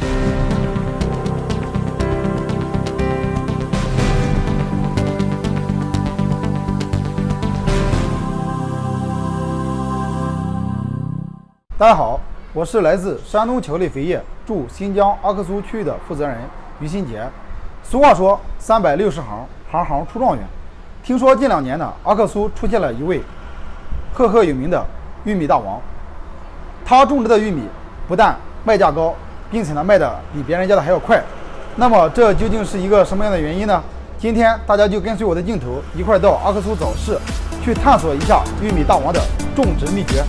大家好，我是来自山东巧克力肥业驻新疆阿克苏区域的负责人于新杰。俗话说360行，行行出状元。听说近2年呢，阿克苏出现了一位赫赫有名的玉米大王。他种植的玉米不但卖价高，并且呢卖的比别人家的还要快。那么这究竟是一个什么样的原因呢？今天大家就跟随我的镜头一块到阿克苏早市去探索一下玉米大王的种植秘诀。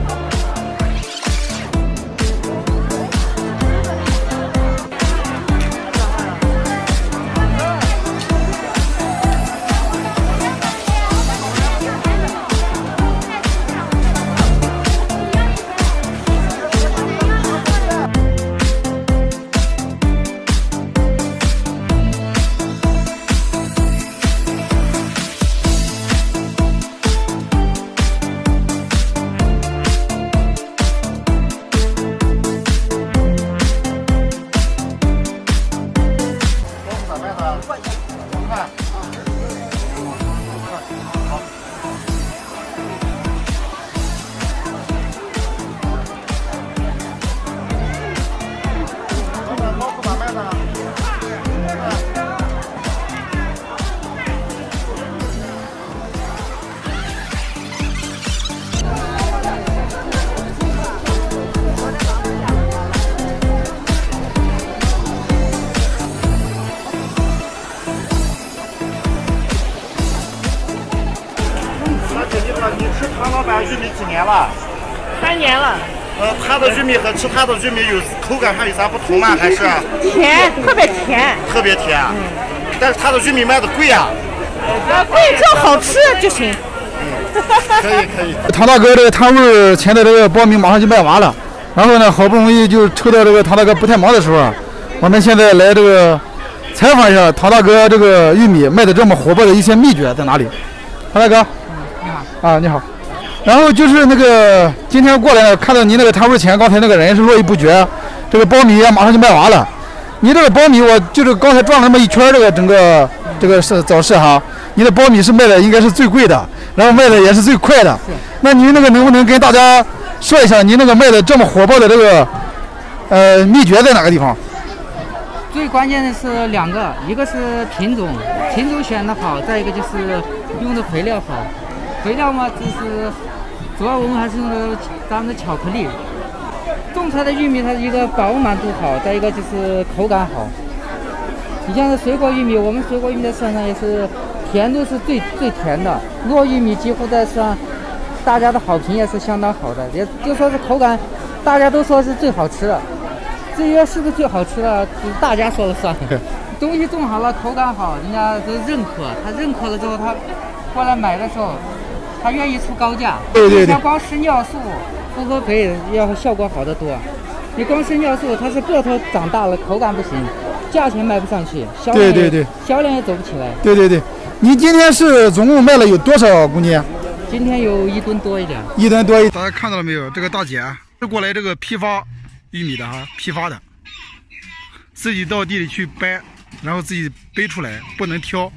你吃唐老板玉米几年了 ？3年了。 他的玉米和其他的玉米有口感上有啥不同吗？还是甜，特别甜。 特别甜。但是他的玉米卖的贵啊。 贵，只要好吃就行。 可以。 唐大哥这个摊位前的这个苞米马上就卖完了，然后呢，好不容易就抽到这个唐大哥不太忙的时候，我们现在来这个采访一下唐大哥这个玉米卖的这么火爆的一些秘诀在哪里？唐大哥。 你好啊，你好。然后就是那个今天过来呢，看到您那个摊位前，刚才那个人是络绎不绝，这个苞米马上就卖完了。你这个苞米，我就是刚才转了那么一圈，这个整个这个是早市哈，你的苞米是卖的应该是最贵的，然后卖的也是最快的。那您那个能不能跟大家说一下，您那个卖的这么火爆的这个秘诀在哪个地方？ 最关键的是2个，一个是品种选的好，再一个就是用的肥料好。肥料嘛，就是主要我们还是用的咱们的巧克力。种出来的玉米，它一个饱满度好，再一个就是口感好。你像是水果玉米，我们水果玉米在市场上也是甜度是最甜的，糯玉米几乎在市场大家的好评也是相当好的，也就说是口感，大家都说是最好吃的。至于是不是最好吃的，大家说了算。东西种好了，口感好，人家都认可。他认可了之后，他过来买的时候，他愿意出高价。 对。 像光施尿素、复合肥要效果好得多。你光施尿素，它是个头长大了，口感不行，价钱卖不上去，销量也走不起来。 对。你今天是总共卖了有多少公斤？ 今天有1吨多一点。 1吨多一点。大家看到了没有？这个大姐是过来这个批发玉米的哈，批发的，自己到地里去掰，然后自己背出来，不能挑，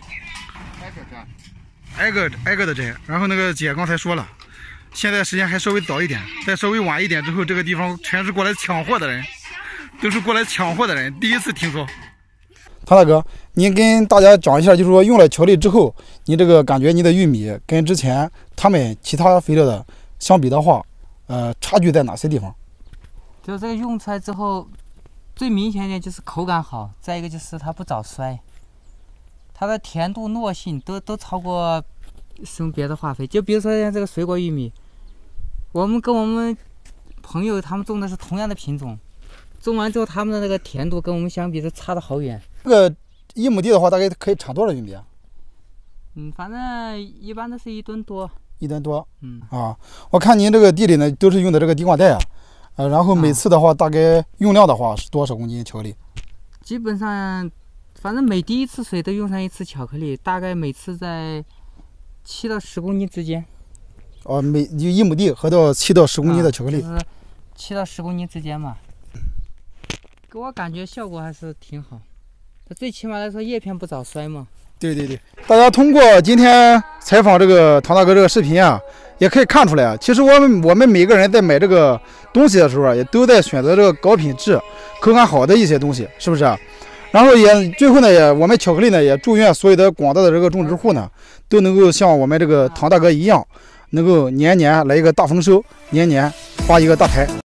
挨个的摘。然后那个姐刚才说了，现在时间还稍微早一点，再稍微晚一点之后，这个地方全是过来抢货的人，都是过来抢货的人，第一次听说。唐大哥，您跟大家讲一下，就是说用了巧克力之后，你这个感觉你的玉米跟之前他们其他肥料的相比的话，差距在哪些地方？ 就这个用出来之后，最明显一点就是口感好，再一个就是它不早衰，它的甜度、糯性都超过使用别的化肥。就比如说像这个水果玉米，我们跟我们朋友他们种的是同样的品种，种完之后他们的那个甜度跟我们相比是差得好远。 这个1亩地的话，大概可以产多少玉米啊？ 反正一般都是1吨多。 1吨多。我看您这个地里呢，都是用的这个滴灌带啊。然后每次的话，大概用量的话是多少公斤巧克力？ 基本上，反正每滴1次水都用上1次巧克力，大概每次在7到10公斤之间。 就1亩地合到7到10公斤的巧克力。 就是7到10公斤之间嘛。 给我感觉效果还是挺好。它最起码来说叶片不早衰嘛。 对对对，大家通过今天采访这个唐大哥这个视频啊，也可以看出来，其实我们每个人在买这个东西的时候啊，也都在选择这个高品质、口感好的一些东西，是不是？然后也最后呢，我们巧克力呢也祝愿所有的广大的这个种植户呢，都能够像我们这个唐大哥一样，能够年年来一个大丰收，年年发一个大财。